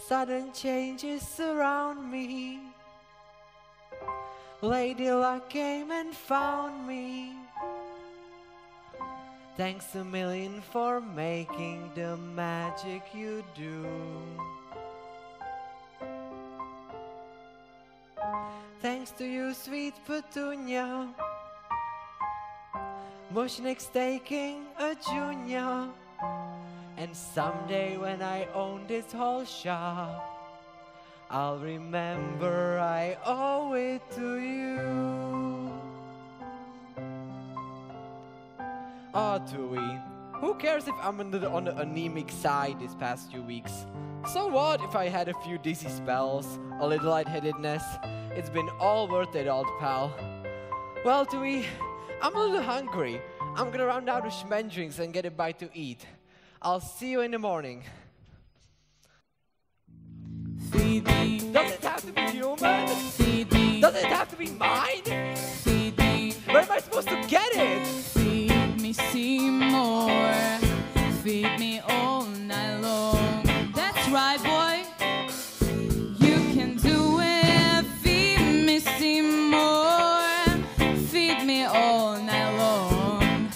sudden changes surround me. Lady Luck came and found me. Thanks a million for making the magic you do. Thanks to you, sweet Petunia. Mushnik's taking a junior. And someday when I own this whole shop, I'll remember I owe it to you. Oh, Tui, who cares if I'm on the anemic side this past few weeks? So what if I had a few dizzy spells, a little lightheadedness? It's been all worth it, old pal. Well, Tui, I'm a little hungry. I'm gonna run down to Schmendrings and get a bite to eat. I'll see you in the morning. Feed me. Does it have to be human? Feed me. Does it have to be mine? Feed me. Where am I supposed to get it? Feed me, Seymour. Feed me all night long. That's right, boy. You can do it. Feed me, Seymour. Feed me all night long.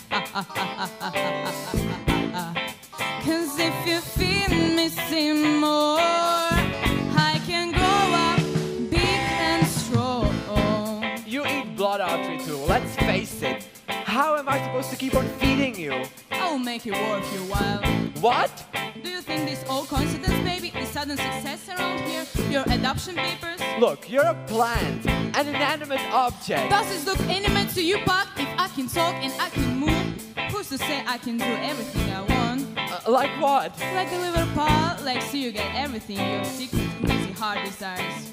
'Cause if you feed me, Seymour, I can grow up big and strong. You eat blood artery too, let's face it. How am I supposed to keep on feeding you? I'll make it worth your while. What? Do you think this all coincidence, baby? The sudden success around here? Your adoption papers? Look, you're a plant, an inanimate object. Does this look intimate to you, Puck? If I can talk and I can move, who's to say I can do everything I want? Like what? Like a liver pal, like so you get everything your secret crazy heart desires.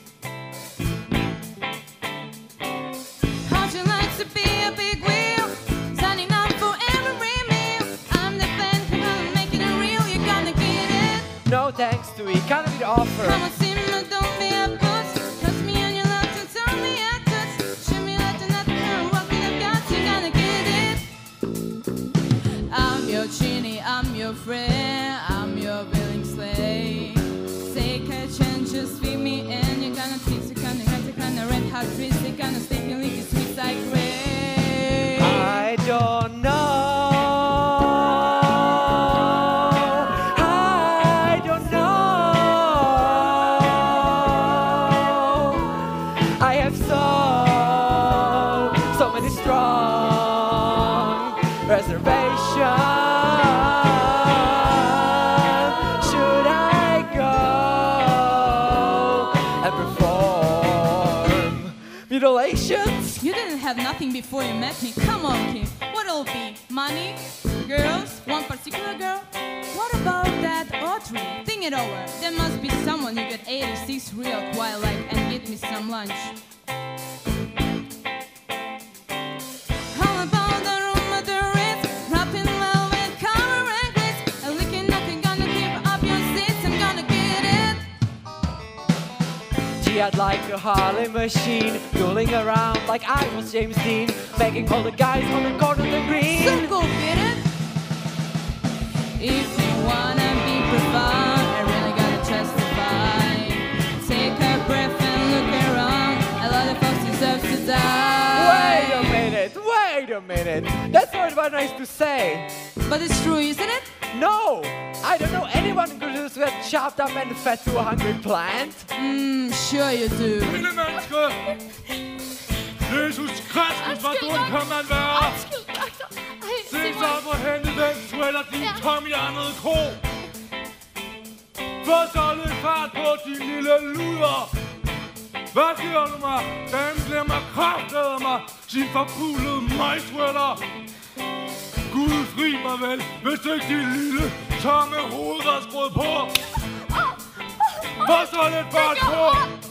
How'd you like to be a big wheel, signing up for every meal? I'm the fan who's gonna make it real, you're gonna get it. No thanks, Tui, can't be the offer. Come on, Simmer, don't be a puss. Trust me on your love to tell me I touch. Show me like nothing, what we have got, you're gonna get it. I'm your genie, I'm your friend, I'm your willing slave. Take a chance, just feed me and you're gonna taste the kind of red hot trees. They're gonna stay and leave you sweet like rain. I don't know. I don't know. I have so many strong reservations. Should I go and perform mutilations? You didn't have nothing before you met me. Come on, kid. What'll it be? Money? Girls? One particular girl? What about that Audrey? Think it over. There must be someone you get 86 real quiet like and get me some lunch. How about the room with the Ritz? Wrapping velvet, cover and glitz. And licking nothing gonna keep up your seats. I'm gonna get it. Gee, I'd like a Harley machine, tooling around like I was James Dean, making all the guys on the corner agree. So go get it. If you wanna be profound, I really gotta testify. Take a breath and look around. A lot of folks deserve to die. Wait a minute. That's not what nice to say. But it's true, isn't it? No, I don't know anyone who could just get chopped up and fed to a hungry plant. Sure you do. Lille menneske! Jesus Kristus, hvor dum kan man være? Se så på hente den sweater, din tomhjernede ko! Få så lidt fart på, din lille luder! Hvad giver du mig? Damen glemmer kraftedder mig, sin forpulede møgsweater! Gud fri mig vel, hvis ikke din lille tomme hoved var skruet på! Få så lidt fart på!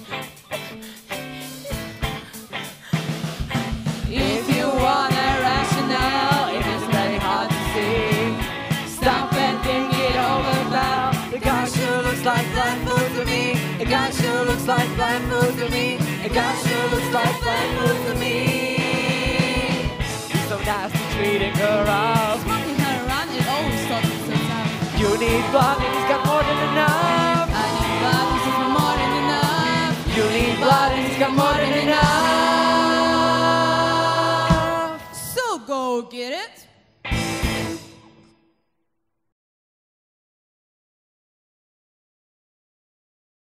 If you want a rationale, it is very hard to see. Stop and think it over now. The guy sure looks like bland food to me. The guy sure looks like bland food to me. The guy sure looks like bland food to me. He's so nasty treating her up. Smoking her around, it always talks so tough. You need blood and he's got more than enough. I need blood, got more than enough. So go get it.